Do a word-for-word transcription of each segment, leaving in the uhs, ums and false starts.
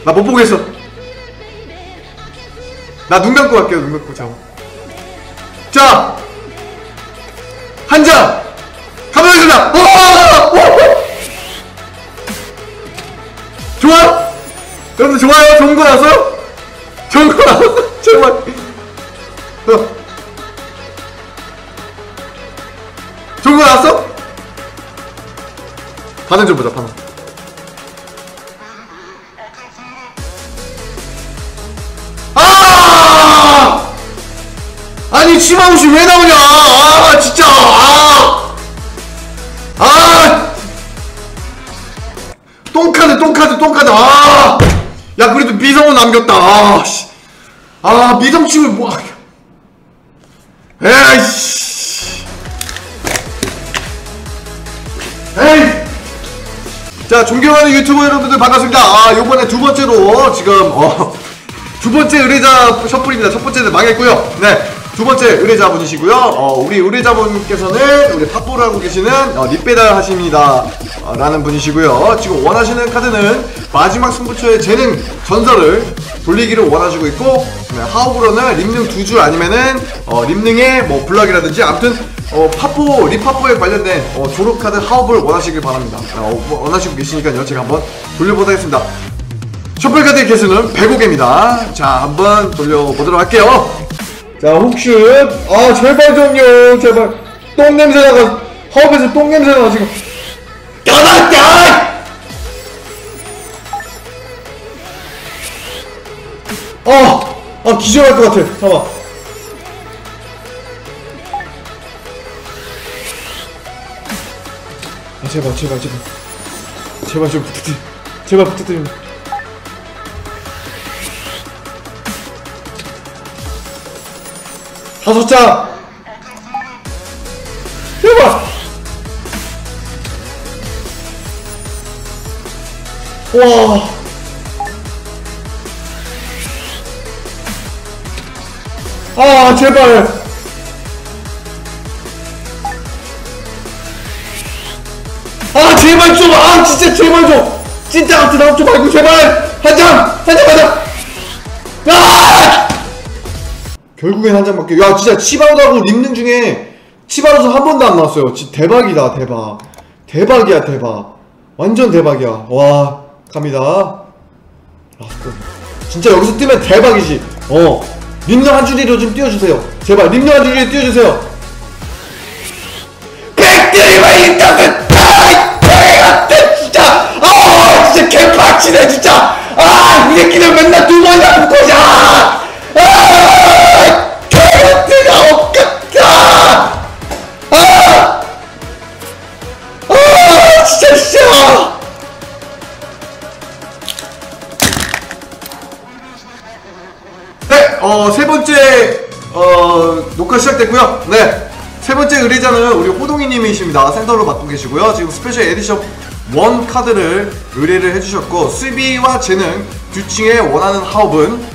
나 못 보겠어. 나 눈 감고 갈게요. 눈 감고. 잠깐. 자, 한 장 가보겠습니다. 좋아? 여러분들 좋아요? 좋은 거 나왔어요? 좋은 거 나왔어? 제발. 어. 좋은 거 나왔어? 반응 좀 보자. 반응. 아! 아니 치마옷이 왜 나오냐? 아 진짜. 아! 아! 똥카드 똥카드 똥카드. 아! 야 그래도 미성은 남겼다. 아 씨. 아 미성칩을 뭐. 에이씨. 에이. 자 존경하는 유튜버 여러분들 반갑습니다. 아 요번에 두 번째로 지금 어 두 번째 의뢰자 셔플입니다. 첫 번째는 망했고요. 네. 두 번째 의뢰자분이시고요. 어, 우리 의뢰자분께서는 우리 팝보를 하고 계시는 어, 립배달 하십니다. 어, 라는 분이시고요. 지금 원하시는 카드는 마지막 승부처의 재능 전설을 돌리기를 원하시고 있고, 네, 하우브로는 립능 두 줄 아니면은 어, 립능의 뭐 블락이라든지 아무튼 어, 팝보, 립팝보에 관련된 어, 졸업카드 하우브를 원하시길 바랍니다. 어, 원하시고 계시니까요. 제가 한번 돌려보도록 하겠습니다. 셔플카드의 개수는 백오 개입니다. 자, 한번 돌려보도록 할게요. 자, 훅슛. 아, 제발 좀요. 제발. 똥냄새나가. 하업에서 똥냄새나가, 지금. 야나야! 아! 아, 기절할 것 같아. 잠깐만. 아, 제발, 제발, 제발. 제발 좀 부탁드려. 제발 부탁드립니다. 다섯 장! 제발! 와! 아, 제발! 아, 제발 좀! 아, 진짜 제발 좀! 진짜 같은 나좀 말고 제발! 한 장! 한 장, 한 장! 아! 결국엔 한 장밖에. 야 진짜 치바로하고 립능 중에 치바로서 한 번도 안 나왔어요. 진짜 대박이다. 대박. 대박이야 대박. 완전 대박이야. 와 갑니다. 아, 진짜 여기서 뜨면 대박이지. 어 립능 한 줄이로 좀 띄워주세요. 제발 립능 한 줄이로 띄워주세요. 백들이만 있다면 아이 진짜. 아 진짜 개빡치네 진짜. 아 이 새끼들 맨날 두 번이나 붙어자. 아! 개같으냐 없겠다! 아! 아! 진짜 진짜! 네! 어, 세 번째, 어, 녹화 시작됐고요. 네! 세 번째 의뢰자는 우리 호동이님이십니다. 센터로 맡고 계시고요. 지금 스페셜 에디션 일 카드를 의뢰를 해주셨고, 수비와 재능 두 층에 원하는 하업은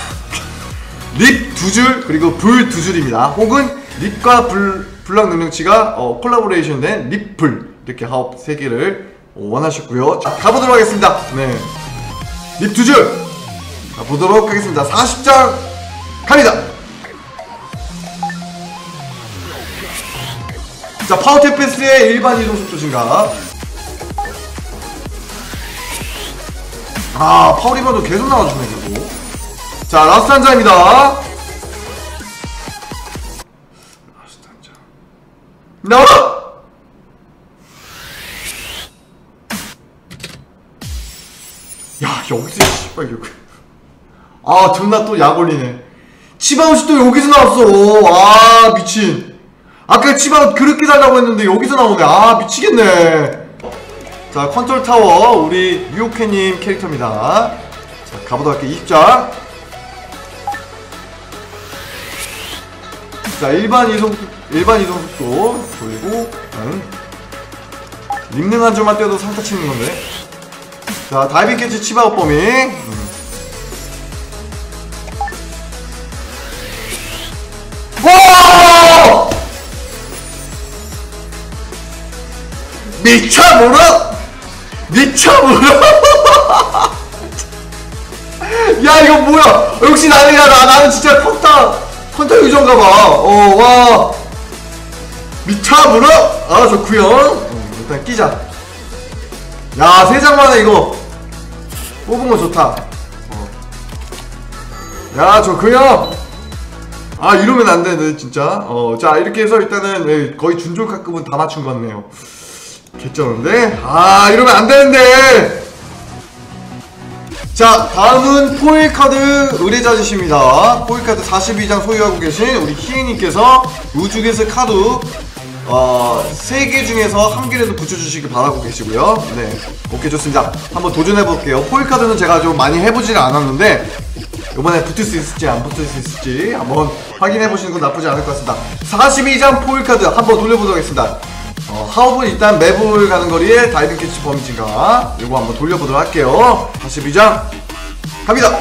립 두 줄 그리고 불 두 줄입니다. 혹은 립과 불, 블락 능력치가 어, 콜라보레이션 된 립불 이렇게 하업 세 개를 원하셨고요. 자, 가보도록 하겠습니다. 네, 립 두 줄 가보도록 하겠습니다. 사십 장 갑니다. 자, 파워 테페스의 일반 이동 속도 증가. 아, 파워 리버도 계속 나와주네 계속. 자, 라스트 한 장입니다. 라스트 한 장. 나와! 야, 여기서, 씨발, 여기. 아, 존나 또 약 올리네. 치바웃이 또 여기서 나왔어. 아, 미친. 아까 치바웃 그렇게 달라고 했는데 여기서 나오네. 아, 미치겠네. 자, 컨트롤 타워, 우리 유오케님 캐릭터입니다. 자, 가보도록 할게요. 이십 장. 자, 일반 이동, 일반 이동 속도 돌리고, 응. 립능 한 줄만 떼도 상타 치는 건데. 자, 다이빙 캐치 치바웃 범위. 응. 와! 미쳐물어! 미쳐물어! 야 이거 뭐야? 역시 나는 야 나, 나는 진짜 컨타 컨타 유저인가봐. 어 와 미차 물어? 아 좋구요. 음, 일단 끼자. 야 세 장 만에 이거 뽑은 거 좋다. 어. 야 좋구요. 아 이러면 안 되네 진짜. 어 자 이렇게 해서 일단은 네, 거의 준졸카급은 다 맞춘 것 같네요. 개쩌는데? 아 이러면 안 되는데. 자 다음은 포일카드 의뢰자주십니다. 포일카드 사십이 장 소유하고 계신 우리 희애님께서 우주게스 카드 어, 세 개 중에서 한 개라도 붙여주시길 바라고 계시고요. 네 오케이 좋습니다. 한번 도전해볼게요. 포일카드는 제가 좀 많이 해보지는 않았는데 이번에 붙을 수 있을지 안 붙을 수 있을지 한번 확인해보시는 건 나쁘지 않을 것 같습니다. 사십이 장 포일카드 한번 돌려보도록 하겠습니다. 어, 하업은 일단 맵을 가는 거리에 다이빙 캐치 범위 증가 이거 한번 돌려보도록 할게요. 사십이 장 갑니다.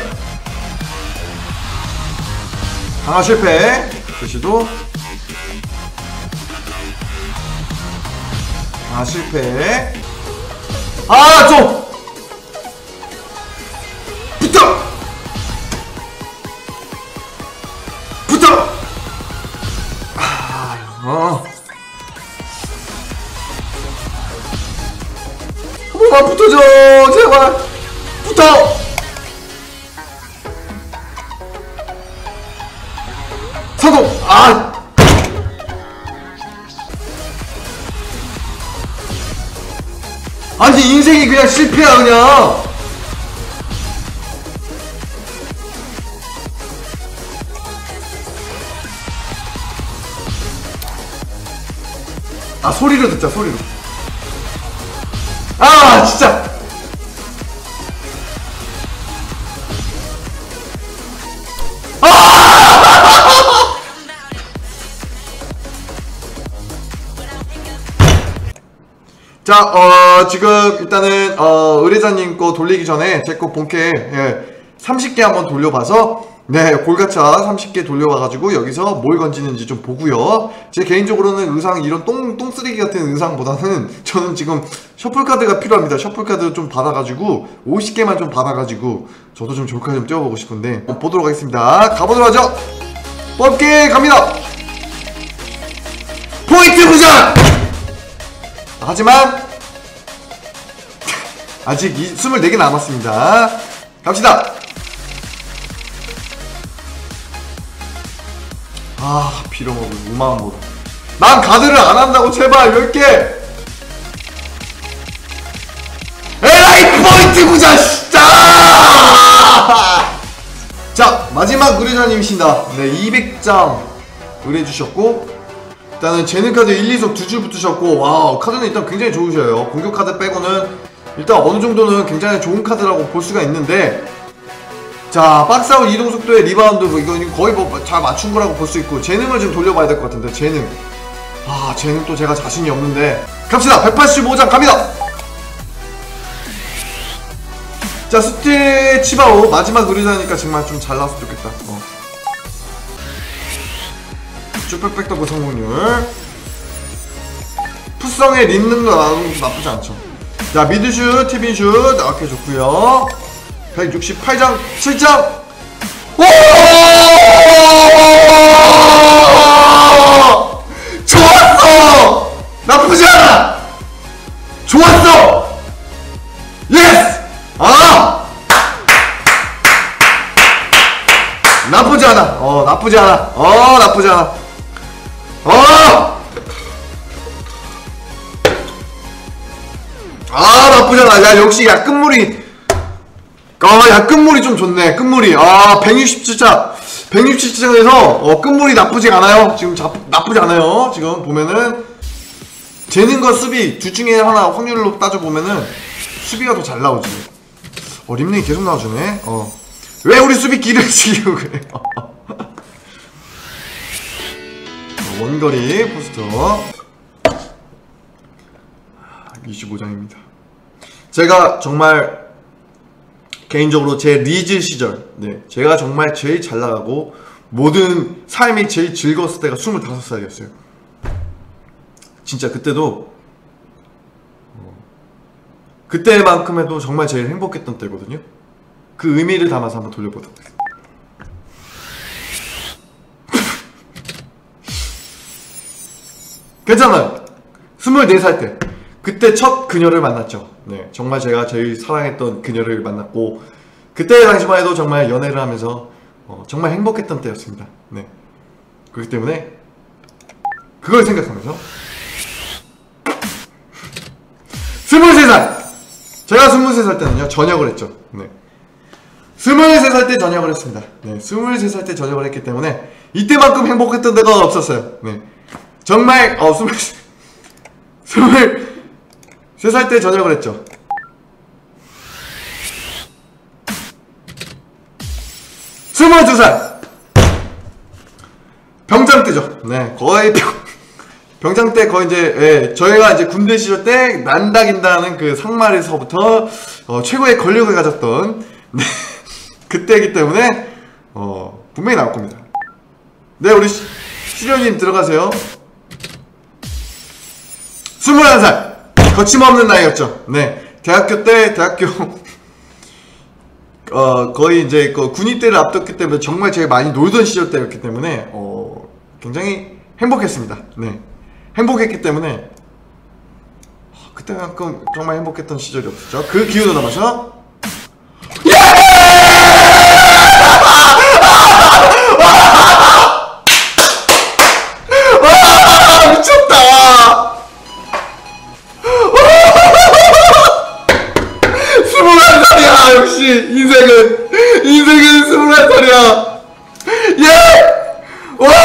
강화 실패. 글씨도 강화 실패. 아 좀 붙어 붙어. 아 어. 아 붙어줘 제발 붙어. 성공. 아 아니 인생이 그냥 실패야 그냥. 아 소리로 듣자 소리로. 아 진짜 아! 자 어 지금 일단은 어 의뢰자님 거 돌리기 전에 제 거 본캐 예, 삼십 개 한번 돌려봐서 네 골가차 삼십 개 돌려와가지고 여기서 뭘 건지는지 좀 보고요. 제 개인적으로는 의상 이런 똥, 똥쓰레기 같은 의상보다는 저는 지금 셔플카드가 필요합니다. 셔플카드 좀 받아가지고 오십 개만 좀 받아가지고 저도 좀 졸카 좀 띄워보고 싶은데 보도록 하겠습니다. 가보도록 하죠. 뽑기 갑니다. 포인트 부장! 하지만 아직 이십사 개 남았습니다. 갑시다. 아 빌어먹을 우마한 모드. 난 가드를 안 한다고 제발 열 개. 에라이 포인트 부자 진짜. 자 마지막 의뢰자님이십니다. 네 이백 장 의뢰주셨고 일단은 재능카드 일, 이석 두 줄 붙으셨고 와우 카드는 일단 굉장히 좋으셔요. 공격 카드 빼고는 일단 어느 정도는 굉장히 좋은 카드라고 볼 수가 있는데 자 박스아웃 이동 속도의 리바운드 이거 거의 뭐 잘 맞춘 거라고 볼 수 있고 재능을 좀 돌려봐야 될 것 같은데 재능 아 재능 또 제가 자신이 없는데 갑시다. 백팔십오 장 갑니다. 자 스틸 치바오 마지막 의뢰자니까 정말 좀 잘 나왔으면 좋겠다. 어. 쭈백백더블 성공률 푸성의 린능도 나오는 것도 나쁘지 않죠. 자 미드슛 티빈슛 나왔게 좋구요. 백육십팔 장 칠 장 오 좋았어. 나쁘지 않아. 좋았어. 예스. 아 나쁘지 않아. 어 나쁘지 않아. 어 나쁘지 않아. 어! 아 나쁘지 않아. 야 역시 야 끝물이 아 야 끝물이 좀 좋네. 끝물이 아 백육십칠 장 백육십칠 장에서 어 끝물이 나쁘지 않아요. 지금 자, 나쁘지 않아요. 지금 보면은 재능과 수비 둘 중에 하나 확률로 따져보면은 수비가 더 잘 나오지. 어 림링이 계속 나와주네. 어 왜 우리 수비 길을 지키고 그래. 원거리 포스터 이십오 장입니다. 제가 정말 개인적으로 제 리즈 시절 네 제가 정말 제일 잘 나가고 모든 삶이 제일 즐거웠을 때가 스물다섯 살이었어요. 진짜 그때도 어, 그때만큼 해도 정말 제일 행복했던 때거든요. 그 의미를 담아서 한번 돌려보도록 하겠습니다. 괜찮아요. 스물네 살 때 그때 첫 그녀를 만났죠. 네, 정말 제가 제일 사랑했던 그녀를 만났고 그때 당시만 해도 정말 연애를 하면서 어, 정말 행복했던 때였습니다. 네, 그렇기 때문에 그걸 생각하면서 스물세 살! 제가 스물세 살 때는요 전역을 했죠. 네, 스물세 살 때 전역을 했습니다. 네, 스물세 살 때 전역을 했기 때문에 이때만큼 행복했던 데가 없었어요. 네, 정말 어 스물 스물세 살 때 전역을 했죠. 스물두 살 병장 때죠. 네, 거의 병, 병장 때 거의 이제 예, 저희가 이제 군대 시절 때 난다긴다는 그 상말에서부터 어, 최고의 권력을 가졌던 네, 그때이기 때문에 어, 분명히 나올 겁니다. 네, 우리 시, 시련님 들어가세요. 스물한 살 거침없는 나이였죠. 네, 대학교 때 대학교 어 거의 이제 그 군입대를 앞뒀기 때문에 정말 제일 많이 놀던 시절 때였기 때문에 어 굉장히 행복했습니다. 네, 행복했기 때문에 그때만큼 정말 행복했던 시절이 없었죠. 그 기운을 넘어서 와 미쳤다. 스물한 살이야. 역시 인생은 인생은 스물한 살이야. 예! 와!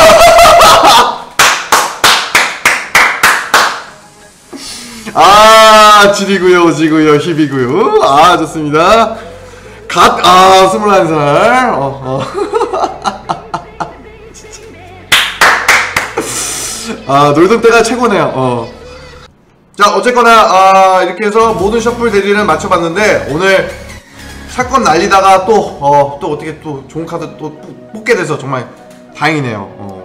아, 질이구요, 오지구요, 힙이구요. 아, 좋습니다. 갓, 아, 스물한 살. 어, 어. 아, 놀던 때가 최고네요. 어. 자, 어쨌거나 아, 이렇게 해서 모든 셔플 대리를 맞춰봤는데 오늘 사건 날리다가 또 어, 또 어떻게 또 좋은 카드 또 뽑게 돼서 정말 다행이네요. 어.